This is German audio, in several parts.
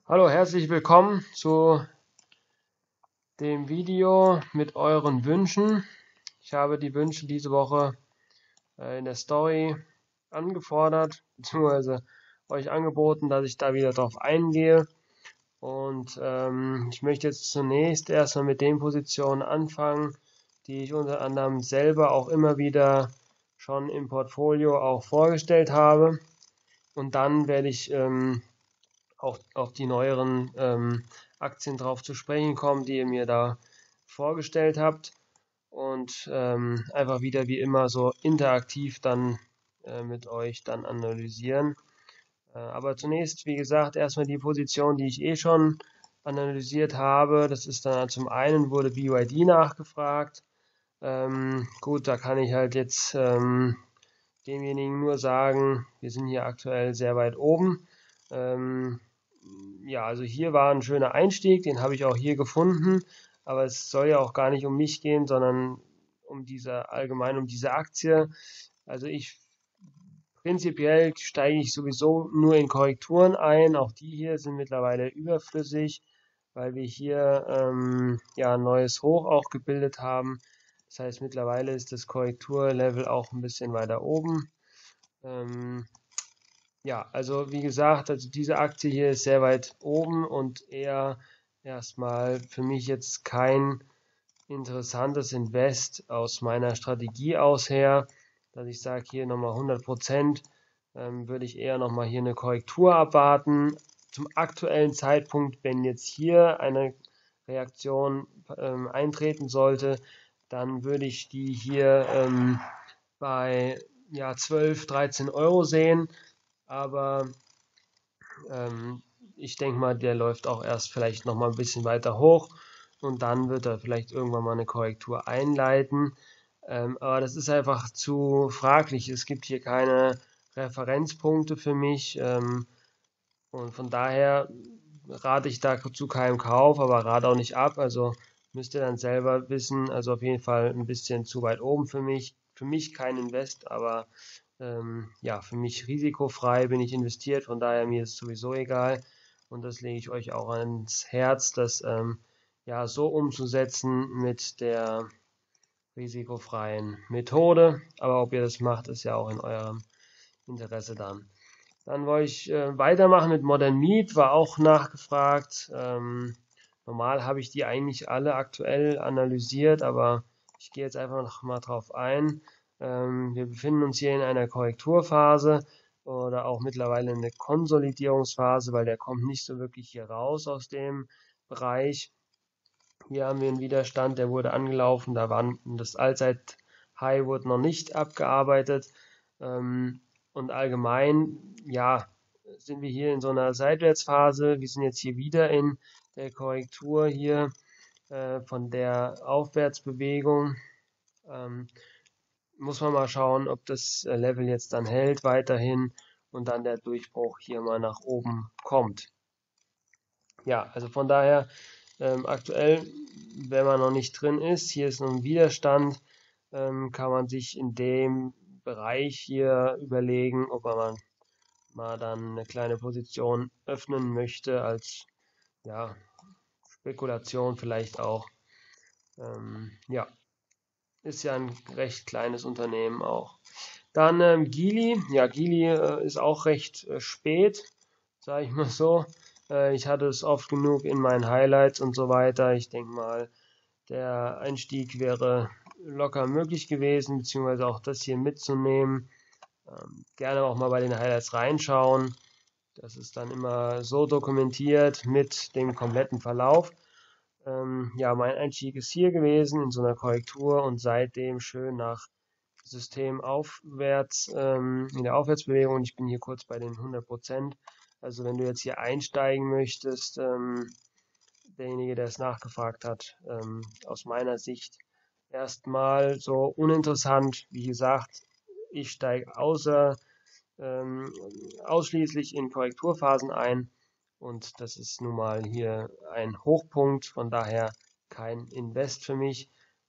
Hallo, herzlich willkommen zu dem Video mit euren Wünschen. Ich habe die Wünsche diese Woche in der Story angefordert, beziehungsweise euch angeboten, dass ich da wieder drauf eingehe. Und ich möchte jetzt zunächst erstmal mit den Positionen anfangen, die ich unter anderem selber auch immer wieder schon im Portfolio auch vorgestellt habe. Und dann werde ich auch auf die neueren Aktien drauf zu sprechen kommen, die ihr mir da vorgestellt habt. Und einfach wieder wie immer so interaktiv dann mit euch dann analysieren. Aber zunächst, wie gesagt, erstmal die Position, die ich schon analysiert habe. Das ist dann zum einen wurde BYD nachgefragt. Gut, da kann ich halt jetzt demjenigen nur sagen, wir sind hier aktuell sehr weit oben. Ja, also hier war ein schöner Einstieg, den habe ich auch hier gefunden, aber es soll ja auch gar nicht um mich gehen, sondern allgemein um diese Aktie. Also prinzipiell steige ich sowieso nur in Korrekturen ein, auch die hier sind mittlerweile überflüssig, weil wir hier ja ein neues Hoch auch gebildet haben. Das heißt, mittlerweile ist das Korrekturlevel auch ein bisschen weiter oben. Ja, also wie gesagt, also diese Aktie hier ist sehr weit oben und eher erstmal für mich jetzt kein interessantes Invest aus meiner Strategie aus her, dass ich sage, hier nochmal 100%, würde ich eher nochmal hier eine Korrektur abwarten. Zum aktuellen Zeitpunkt, wenn jetzt hier eine Reaktion eintreten sollte, dann würde ich die hier bei ja, 12, 13 Euro sehen. Aber ich denke mal, der läuft auch erst vielleicht noch mal ein bisschen weiter hoch und dann wird er vielleicht irgendwann mal eine Korrektur einleiten. Aber das ist einfach zu fraglich. Es gibt hier keine Referenzpunkte für mich und von daher rate ich da zu keinem Kauf, aber rate auch nicht ab. Also müsst ihr dann selber wissen. Also auf jeden Fall ein bisschen zu weit oben für mich. Für mich kein Invest, aber ja, für mich risikofrei bin ich investiert, von daher mir ist sowieso egal. Und das lege ich euch auch ans Herz, das ja so umzusetzen mit der risikofreien Methode. Aber ob ihr das macht, ist ja auch in eurem Interesse dann. Dann wollte ich weitermachen mit Modern Meat, war auch nachgefragt. Normal habe ich die eigentlich alle aktuell analysiert, aber ich gehe jetzt einfach noch mal drauf ein. Wir befinden uns hier in einer Korrekturphase oder auch mittlerweile in der Konsolidierungsphase, weil der kommt nicht so wirklich hier raus aus dem Bereich. Hier haben wir einen Widerstand, der wurde angelaufen, da war das Allzeit-High wurde noch nicht abgearbeitet. Und allgemein, ja, sind wir hier in so einer Seitwärtsphase. Wir sind jetzt hier wieder in der Korrektur hier von der Aufwärtsbewegung. Muss man mal schauen, ob das Level jetzt dann hält weiterhin und dann der Durchbruch hier mal nach oben kommt. Ja, also von daher aktuell, wenn man noch nicht drin ist, hier ist noch ein Widerstand, kann man sich in dem Bereich hier überlegen, ob man mal dann eine kleine Position öffnen möchte als ja, Spekulation vielleicht auch. Ja, ist ja ein recht kleines Unternehmen auch. Dann Geely. Ja, Geely ist auch recht spät, sage ich mal so. Ich hatte es oft genug in meinen Highlights und so weiter. Ich denke mal, der Einstieg wäre locker möglich gewesen, beziehungsweise auch das hier mitzunehmen. Gerne auch mal bei den Highlights reinschauen. Das ist dann immer so dokumentiert mit dem kompletten Verlauf. Ja, mein Einstieg ist hier gewesen in so einer Korrektur und seitdem schön nach System aufwärts, in der Aufwärtsbewegung. Und ich bin hier kurz bei den 100%. Also wenn du jetzt hier einsteigen möchtest, derjenige, der es nachgefragt hat, aus meiner Sicht erstmal so uninteressant. Wie gesagt, ich steige ausschließlich in Korrekturphasen ein und das ist nun mal hier ein Hochpunkt, von daher kein Invest für mich.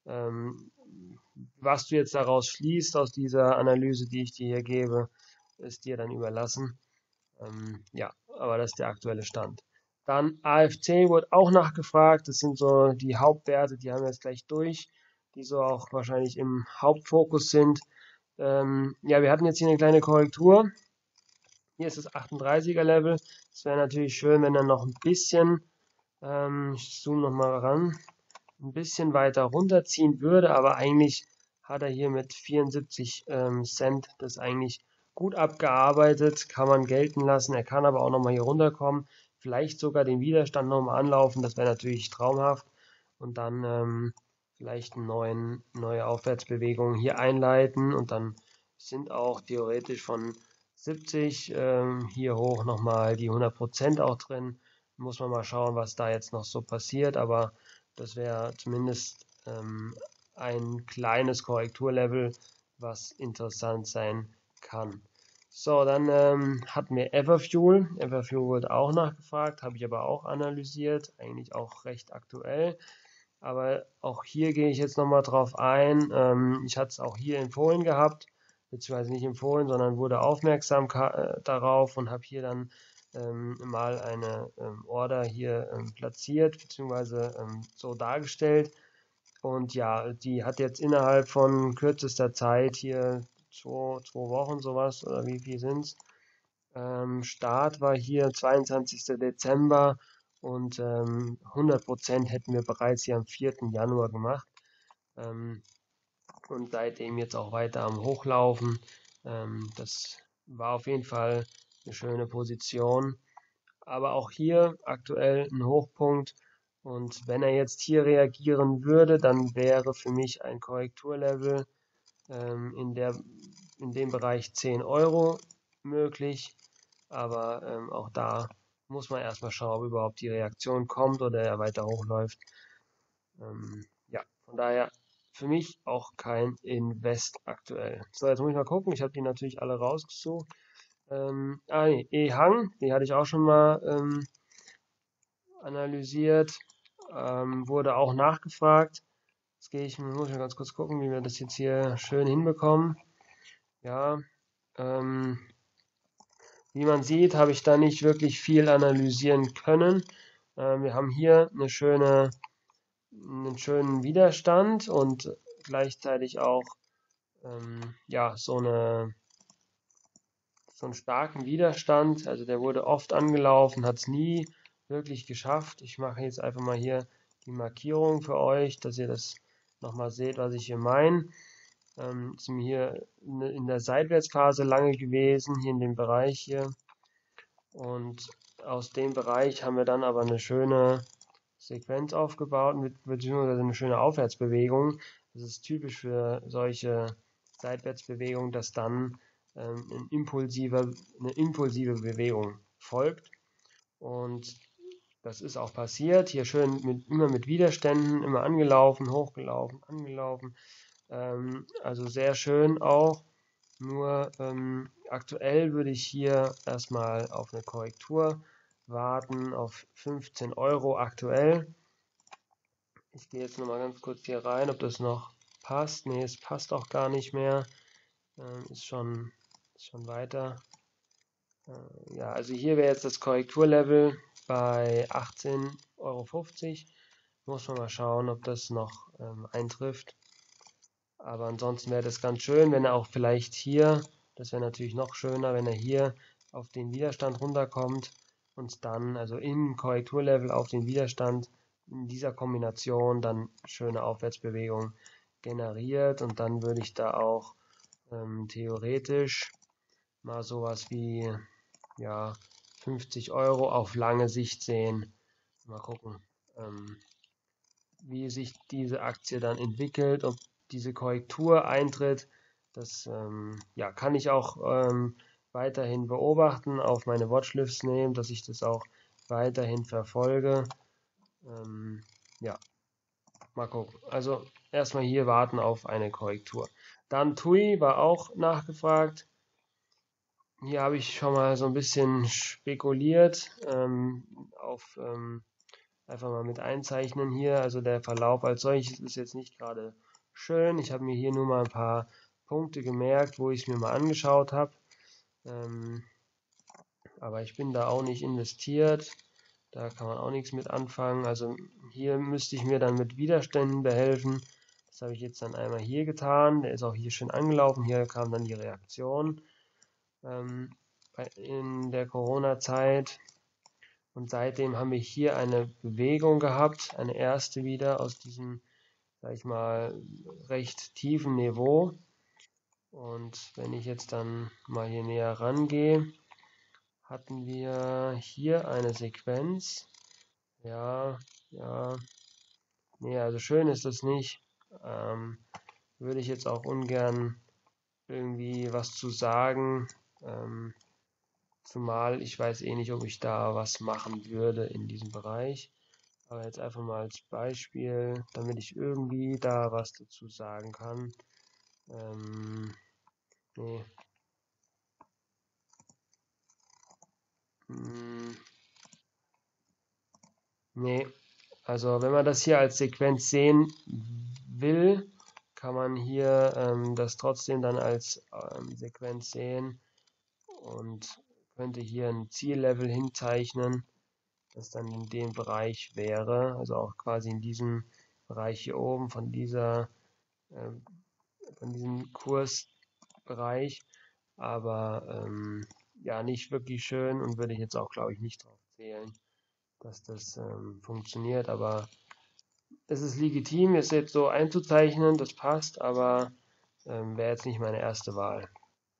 Was du jetzt daraus schließt aus dieser Analyse, die ich dir hier gebe, ist dir dann überlassen. Ja, aber das ist der aktuelle Stand. Dann AFC wurde auch nachgefragt. Das sind so die Hauptwerte, die haben wir jetzt gleich durch, die so auch wahrscheinlich im Hauptfokus sind. Ja, wir hatten jetzt hier eine kleine Korrektur. Hier ist das 38er Level. Es wäre natürlich schön, wenn er noch ein bisschen, ich zoome nochmal ran, ein bisschen weiter runterziehen würde, aber eigentlich hat er hier mit 74 Cent das eigentlich gut abgearbeitet, kann man gelten lassen. Er kann aber auch nochmal hier runterkommen, vielleicht sogar den Widerstand nochmal anlaufen, das wäre natürlich traumhaft. Und dann vielleicht eine neue Aufwärtsbewegung hier einleiten und dann sind auch theoretisch von 70 hier hoch nochmal die 100% auch drin. Muss man mal schauen, was da jetzt noch so passiert, aber das wäre zumindest ein kleines Korrekturlevel, was interessant sein kann. So, dann hatten wir Everfuel. Everfuel wurde auch nachgefragt, habe ich aber auch analysiert, eigentlich auch recht aktuell. Aber auch hier gehe ich jetzt nochmal drauf ein. Ich hatte es auch hier empfohlen gehabt, beziehungsweise nicht empfohlen, sondern wurde aufmerksam darauf und habe hier dann mal eine Order hier platziert, beziehungsweise so dargestellt. Und ja, die hat jetzt innerhalb von kürzester Zeit hier zwei Wochen sowas, oder wie viel sind's? Start war hier 22. Dezember und 100% hätten wir bereits hier am 4. Januar gemacht. Und seitdem jetzt auch weiter am Hochlaufen. Das war auf jeden Fall eine schöne Position. Aber auch hier aktuell ein Hochpunkt. Und wenn er jetzt hier reagieren würde, dann wäre für mich ein Korrekturlevel in dem Bereich 10 Euro möglich. Aber auch da muss man erstmal schauen, ob überhaupt die Reaktion kommt oder er weiter hochläuft. Ja, von daher für mich auch kein Invest aktuell. So, jetzt muss ich mal gucken. Ich habe die natürlich alle rausgesucht. Nee, E-Hang, die hatte ich auch schon mal analysiert. Wurde auch nachgefragt. Jetzt muss ich mal ganz kurz gucken, wie wir das jetzt hier schön hinbekommen. Ja, wie man sieht, habe ich da nicht wirklich viel analysieren können. Wir haben hier einen schönen Widerstand und gleichzeitig auch ja, so einen starken Widerstand. Also der wurde oft angelaufen, hat es nie wirklich geschafft. Ich mache jetzt einfach mal hier die Markierung für euch, dass ihr das nochmal seht, was ich hier meine. Sind hier in der Seitwärtsphase lange gewesen, hier in dem Bereich hier. Und aus dem Bereich haben wir dann aber eine schöne Sequenz aufgebaut, beziehungsweise eine schöne Aufwärtsbewegung. Das ist typisch für solche Seitwärtsbewegungen, dass dann eine impulsive Bewegung folgt. Und das ist auch passiert. Hier schön immer mit Widerständen, immer angelaufen, hochgelaufen, angelaufen. Also sehr schön auch. Nur aktuell würde ich hier erstmal auf eine Korrektur warten, auf 15 Euro aktuell. Ich gehe jetzt nochmal ganz kurz hier rein, ob das noch passt. Ne, es passt auch gar nicht mehr. Ist schon weiter. Ja, also hier wäre jetzt das Korrekturlevel bei 18,50 Euro. Muss man mal schauen, ob das noch eintrifft. Aber ansonsten wäre das ganz schön, wenn er auch vielleicht hier, das wäre natürlich noch schöner, wenn er hier auf den Widerstand runterkommt und dann, also im Korrekturlevel auf den Widerstand in dieser Kombination dann schöne Aufwärtsbewegung generiert und dann würde ich da auch theoretisch mal sowas wie ja 50 Euro auf lange Sicht sehen. Mal gucken, wie sich diese Aktie dann entwickelt, ob diese Korrektur eintritt. Das ja, kann ich auch weiterhin beobachten, auf meine Watchlist nehmen, dass ich das auch weiterhin verfolge. Ja, mal gucken. Also erstmal hier warten auf eine Korrektur. Dann TUI war auch nachgefragt. Hier habe ich schon mal so ein bisschen spekuliert auf einfach mal mit einzeichnen hier. Also der Verlauf als solches ist jetzt nicht gerade schön. Ich habe mir hier nur mal ein paar Punkte gemerkt, wo ich es mir mal angeschaut habe. Aber ich bin da auch nicht investiert. Da kann man auch nichts mit anfangen. Also hier müsste ich mir dann mit Widerständen behelfen. Das habe ich jetzt dann einmal hier getan. Der ist auch hier schön angelaufen. Hier kam dann die Reaktion in der Corona-Zeit. Und seitdem haben wir hier eine Bewegung gehabt, eine erste wieder aus diesem, sag ich mal, recht tiefen Niveau. Und wenn ich jetzt dann mal hier näher rangehe, hatten wir hier eine Sequenz. Ja, nee, also schön ist das nicht. Würde ich jetzt auch ungern irgendwie was zu sagen. Zumal ich weiß eh nicht, ob ich da was machen würde in diesem Bereich. Aber jetzt einfach mal als Beispiel, damit ich irgendwie da was dazu sagen kann. Nee. Nee. Also wenn man das hier als Sequenz sehen will, kann man hier das trotzdem dann als Sequenz sehen und könnte hier ein Ziellevel hinzeichnen, das dann in dem Bereich wäre, also auch quasi in diesem Bereich hier oben von diesem Kursbereich, aber ja, nicht wirklich schön und würde ich jetzt auch, glaube ich, nicht drauf zählen, dass das funktioniert, aber es ist legitim, es jetzt so einzuzeichnen, das passt, aber wäre jetzt nicht meine erste Wahl.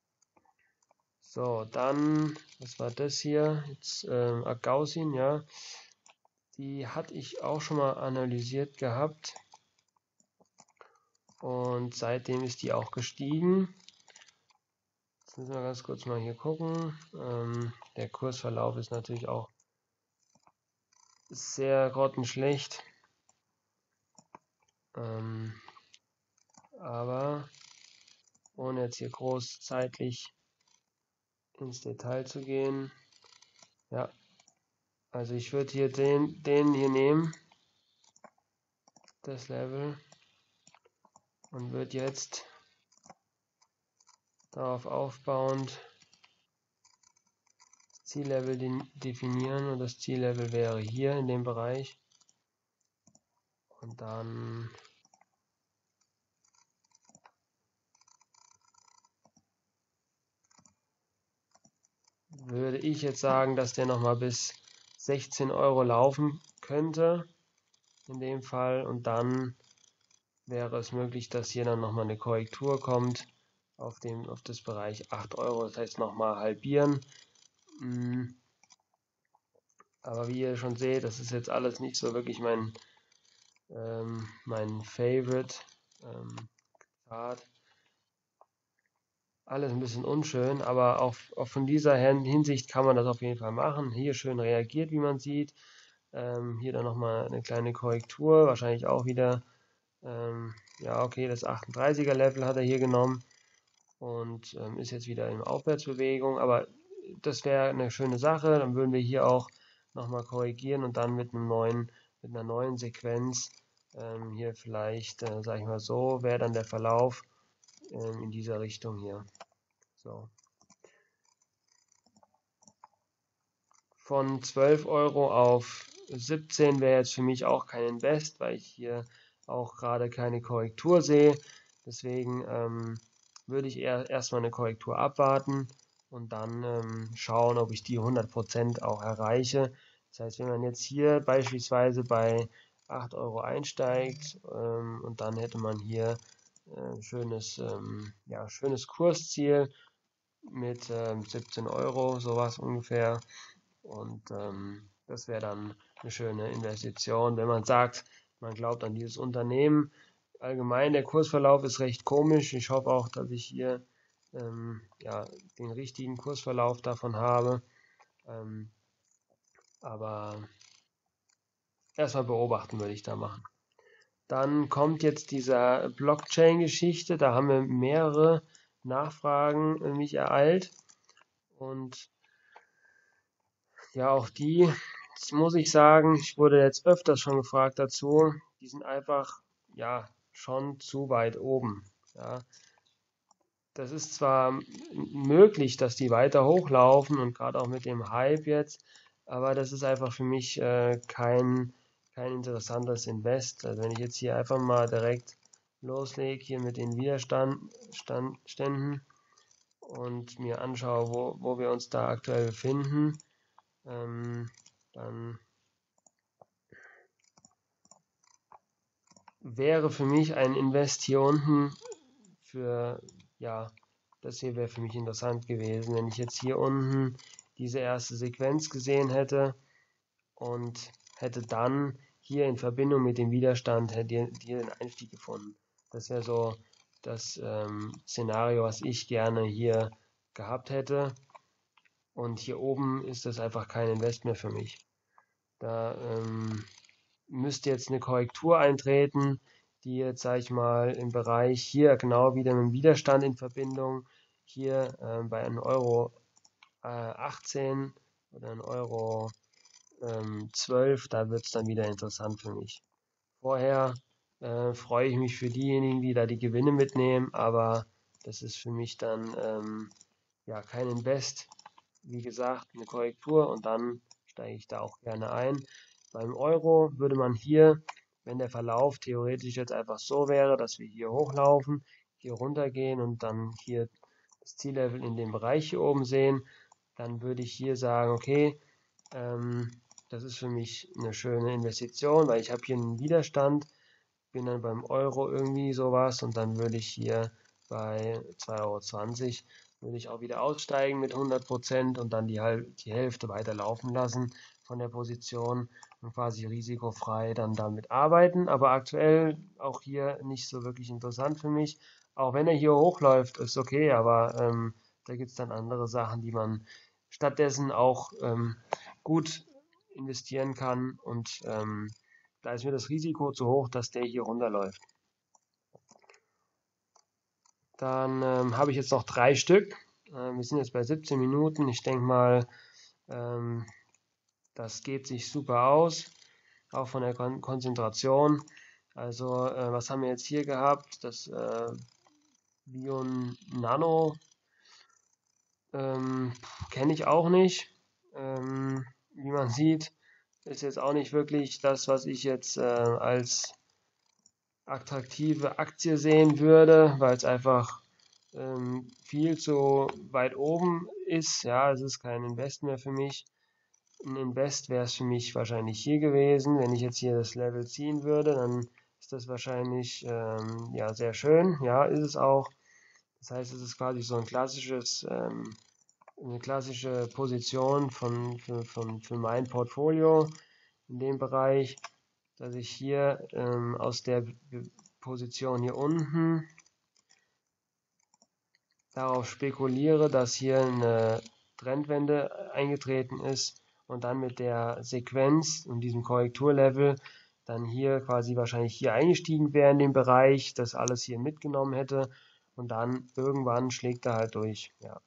So, dann, was war das hier? Jetzt Agausin, ja. Die hatte ich auch schon mal analysiert gehabt. Und seitdem ist die auch gestiegen. Jetzt müssen wir ganz kurz mal hier gucken. Der Kursverlauf ist natürlich auch sehr grottenschlecht. Aber ohne jetzt hier groß zeitlich ins Detail zu gehen. Ja, also ich würde hier den hier nehmen, das Level, und würde jetzt darauf aufbauend das Ziellevel definieren, und das Ziellevel wäre hier in dem Bereich. Und dann würde ich jetzt sagen, dass der nochmal bis 16 € laufen könnte in dem Fall, und dann wäre es möglich, dass hier dann nochmal eine Korrektur kommt auf das Bereich 8 €, das heißt nochmal halbieren. Aber wie ihr schon seht, das ist jetzt alles nicht so wirklich mein Favorite Chart. Alles ein bisschen unschön, aber auch von dieser Hinsicht kann man das auf jeden Fall machen. Hier schön reagiert, wie man sieht. Hier dann nochmal eine kleine Korrektur, wahrscheinlich auch wieder, ja okay, das 38er Level hat er hier genommen und ist jetzt wieder in Aufwärtsbewegung, aber das wäre eine schöne Sache. Dann würden wir hier auch nochmal korrigieren und dann mit einer neuen Sequenz hier vielleicht, sage ich mal so, wäre dann der Verlauf in dieser Richtung hier. So. Von 12 € auf 17 wäre jetzt für mich auch kein Invest, weil ich hier auch gerade keine Korrektur sehe. Deswegen würde ich erstmal eine Korrektur abwarten und dann schauen, ob ich die 100% auch erreiche. Das heißt, wenn man jetzt hier beispielsweise bei 8 € einsteigt und dann hätte man hier schönes Kursziel mit 17 €, sowas ungefähr. Und das wäre dann eine schöne Investition, wenn man sagt, man glaubt an dieses Unternehmen. Allgemein, der Kursverlauf ist recht komisch. Ich hoffe auch, dass ich hier den richtigen Kursverlauf davon habe. Aber erstmal beobachten würde ich da machen. Dann kommt jetzt dieser Blockchain-Geschichte. Da haben wir mehrere Nachfragen mich ereilt. Und ja, auch die, das muss ich sagen, ich wurde jetzt öfters schon gefragt dazu. Die sind einfach, ja, schon zu weit oben. Ja. Das ist zwar möglich, dass die weiter hochlaufen und gerade auch mit dem Hype jetzt, aber das ist einfach für mich kein interessantes Invest. Also wenn ich jetzt hier einfach mal direkt loslege, hier mit den Widerständen und mir anschaue, wo wir uns da aktuell befinden, dann wäre für mich ein Invest hier unten für, ja, das hier wäre für mich interessant gewesen, wenn ich jetzt hier unten diese erste Sequenz gesehen hätte und hätte dann hier in Verbindung mit dem Widerstand hätte hier den Einstieg gefunden. Das wäre so das Szenario, was ich gerne hier gehabt hätte. Und hier oben ist das einfach kein Invest mehr für mich. Da müsste jetzt eine Korrektur eintreten, die jetzt, sage ich mal, im Bereich hier genau wieder mit dem Widerstand in Verbindung, hier bei einem Euro 18 oder einem Euro 12, da wird es dann wieder interessant für mich. Vorher freue ich mich für diejenigen, die da die Gewinne mitnehmen, aber das ist für mich dann ja kein Invest. Wie gesagt, eine Korrektur und dann steige ich da auch gerne ein. Beim Euro würde man hier, wenn der Verlauf theoretisch jetzt einfach so wäre, dass wir hier hochlaufen, hier runtergehen und dann hier das Ziellevel in dem Bereich hier oben sehen, dann würde ich hier sagen, okay, das ist für mich eine schöne Investition, weil ich habe hier einen Widerstand, bin dann beim Euro irgendwie sowas und dann würde ich hier bei 2,20 Euro würde ich auch wieder aussteigen mit 100% und dann die Hälfte weiter laufen lassen von der Position und quasi risikofrei dann damit arbeiten. Aber aktuell auch hier nicht so wirklich interessant für mich. Auch wenn er hier hochläuft, ist okay, aber da gibt es dann andere Sachen, die man stattdessen auch gut investieren kann und da ist mir das Risiko zu hoch, dass der hier runterläuft. Dann habe ich jetzt noch 3 Stück. Wir sind jetzt bei 17 Minuten. Ich denke mal, das geht sich super aus, auch von der Konzentration. Also was haben wir jetzt hier gehabt? Das Bion Nano kenne ich auch nicht. Wie man sieht, ist jetzt auch nicht wirklich das, was ich jetzt als attraktive Aktie sehen würde, weil es einfach viel zu weit oben ist. Ja, es ist kein Invest mehr für mich. Ein Invest wäre es für mich wahrscheinlich hier gewesen. Wenn ich jetzt hier das Level ziehen würde, dann ist das wahrscheinlich ja, sehr schön. Ja, ist es auch. Das heißt, es ist quasi so ein eine klassische Position für mein Portfolio in dem Bereich, dass ich hier aus der Position hier unten darauf spekuliere, dass hier eine Trendwende eingetreten ist und dann mit der Sequenz und diesem Korrekturlevel dann hier quasi wahrscheinlich hier eingestiegen wäre in den Bereich, das alles hier mitgenommen hätte und dann irgendwann schlägt er halt durch. Ja.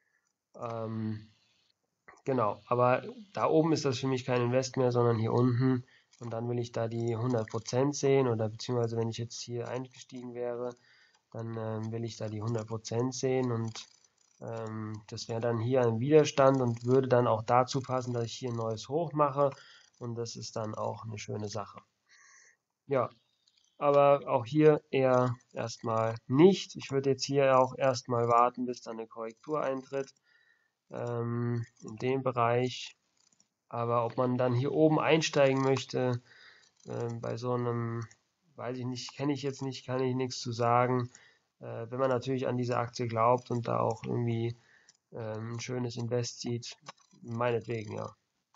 Genau, aber da oben ist das für mich kein Invest mehr, sondern hier unten und dann will ich da die 100% sehen oder beziehungsweise wenn ich jetzt hier eingestiegen wäre, dann will ich da die 100% sehen und das wäre dann hier ein Widerstand und würde dann auch dazu passen, dass ich hier ein neues Hoch mache und das ist dann auch eine schöne Sache. Ja, aber auch hier eher erstmal nicht. Ich würde jetzt hier auch erstmal warten, bis dann eine Korrektur eintritt in dem Bereich. Aber ob man dann hier oben einsteigen möchte, bei so einem, weiß ich nicht, kenne ich jetzt nicht, kann ich nichts zu sagen. Wenn man natürlich an diese Aktie glaubt und da auch irgendwie ein schönes Invest sieht, meinetwegen, ja.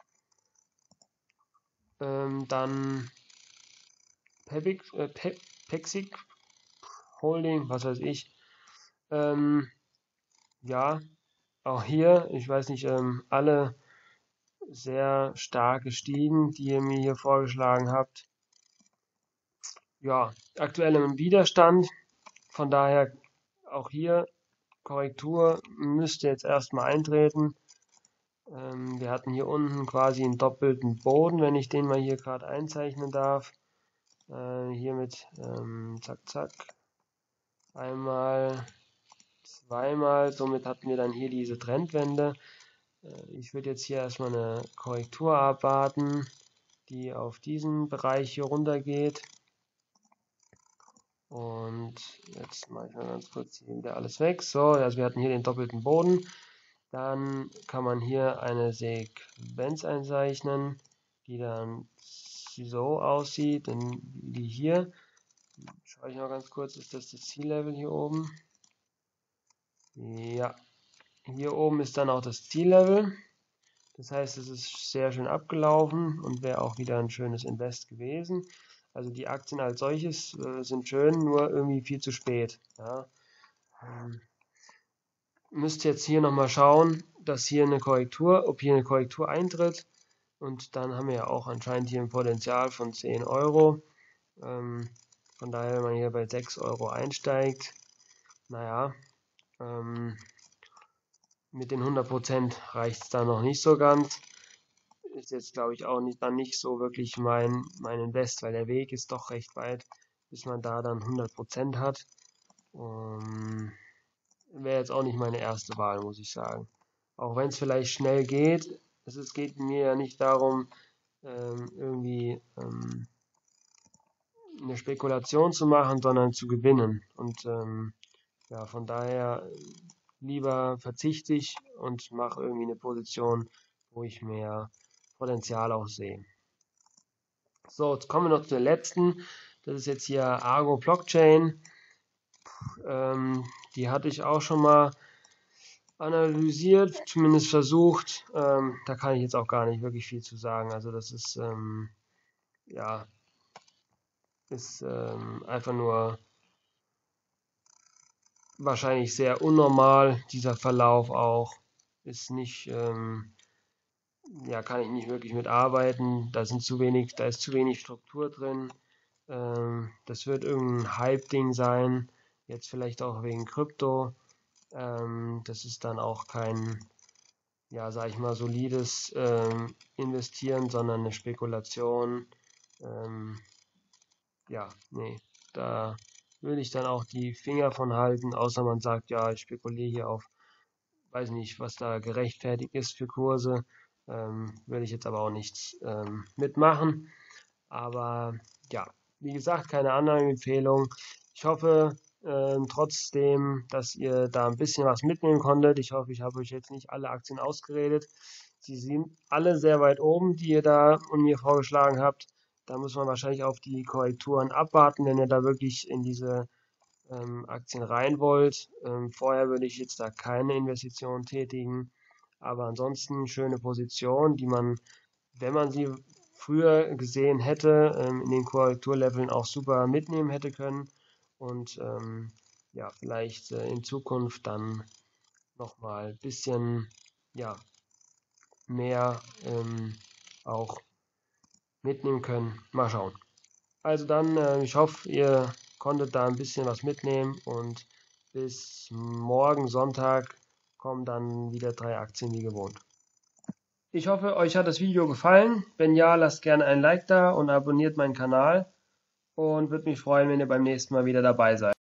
Dann Pexic Holding, was weiß ich. Ja, auch hier, ich weiß nicht, alle sehr stark gestiegen, die ihr mir hier vorgeschlagen habt. Ja, aktuell im Widerstand, von daher auch hier Korrektur müsste jetzt erstmal eintreten. Wir hatten hier unten quasi einen doppelten Boden, wenn ich den mal hier gerade einzeichnen darf. Hier mit zack, zack. Einmal, zweimal. Somit hatten wir dann hier diese Trendwende. Ich würde jetzt hier erstmal eine Korrektur abwarten, die auf diesen Bereich hier runter geht. Und jetzt mache ich mal ganz kurz hier wieder alles weg. So, also wir hatten hier den doppelten Boden. Dann kann man hier eine Sequenz einzeichnen, die dann so aussieht, wie die hier. Schaue ich mal ganz kurz, ist das Ziellevel hier oben? Ja, hier oben ist dann auch das Ziellevel. Das heißt, es ist sehr schön abgelaufen und wäre auch wieder ein schönes Invest gewesen. Also die Aktien als solches sind schön, nur irgendwie viel zu spät. Ja. Müsst jetzt hier nochmal schauen, dass hier ob hier eine Korrektur eintritt. Und dann haben wir ja auch anscheinend hier ein Potenzial von 10 Euro. Von daher, wenn man hier bei 6 Euro einsteigt, naja, mit den 100% reicht es da noch nicht so ganz. Ist jetzt, glaube ich, auch nicht so wirklich mein Invest, weil der Weg ist doch recht weit, bis man da dann 100% hat. Wäre jetzt auch nicht meine erste Wahl, muss ich sagen. Auch wenn es vielleicht schnell geht. Es geht mir ja nicht darum, irgendwie eine Spekulation zu machen, sondern zu gewinnen. Und ja, von daher lieber verzichte ich und mache irgendwie eine Position, wo ich mehr Potenzial auch sehe. So, jetzt kommen wir noch zur letzten. Das ist jetzt hier Argo Blockchain. Die hatte ich auch schon mal analysiert, zumindest versucht. Da kann ich jetzt auch gar nicht wirklich viel zu sagen. Also das ist ja einfach nur wahrscheinlich sehr unnormal. Dieser Verlauf auch ist nicht, ja, kann ich nicht wirklich mitarbeiten. Da ist zu wenig Struktur drin. Das wird irgendein Hype-Ding sein. Jetzt vielleicht auch wegen Krypto. Das ist dann auch kein, ja, sag ich mal, solides Investieren, sondern eine Spekulation. Ja, nee, da würde ich dann auch die Finger von halten, außer man sagt, ja, ich spekuliere hier auf, weiß nicht, was da gerechtfertigt ist für Kurse. Würde ich jetzt aber auch nichts mitmachen. Aber ja, wie gesagt, keine Anlageempfehlung. Ich hoffe trotzdem, dass ihr da ein bisschen was mitnehmen konntet. Ich hoffe, ich habe euch jetzt nicht alle Aktien ausgeredet. Sie sind alle sehr weit oben, die ihr da und mir vorgeschlagen habt. Da muss man wahrscheinlich auf die Korrekturen abwarten, wenn ihr da wirklich in diese Aktien rein wollt. Vorher würde ich jetzt da keine Investition tätigen. Aber ansonsten schöne Position, die man, wenn man sie früher gesehen hätte, in den Korrekturleveln auch super mitnehmen hätte können. Und ja, vielleicht in Zukunft dann nochmal ein bisschen ja, mehr auch mitnehmen können. Mal schauen. Also dann, ich hoffe, ihr konntet da ein bisschen was mitnehmen und bis morgen Sonntag kommen dann wieder 3 Aktien wie gewohnt. Ich hoffe, euch hat das Video gefallen. Wenn ja, lasst gerne ein Like da und abonniert meinen Kanal und würde mich freuen, wenn ihr beim nächsten Mal wieder dabei seid.